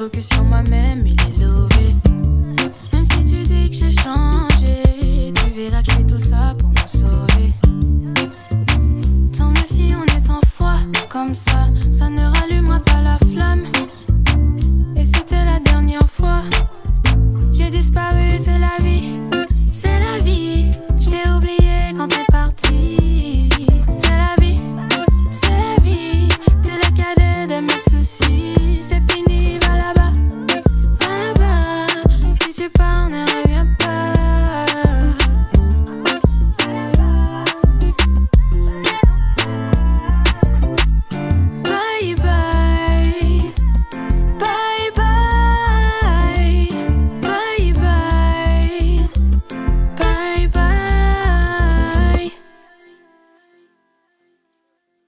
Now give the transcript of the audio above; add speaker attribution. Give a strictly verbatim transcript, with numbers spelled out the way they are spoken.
Speaker 1: focus sur moi-même, il est lové. Même si tu dis que j'ai changé, tu verras que je fais tout ça pour me sauver. Tant mieux si on est en foi, comme ça, ça ne rallumera pas la flamme. Et c'était la dernière fois, j'ai disparu, c'est la vie, c'est la vie. Je t'ai oublié quand t'es parti. C'est la vie, c'est la vie, t'es le cadet de mes soucis.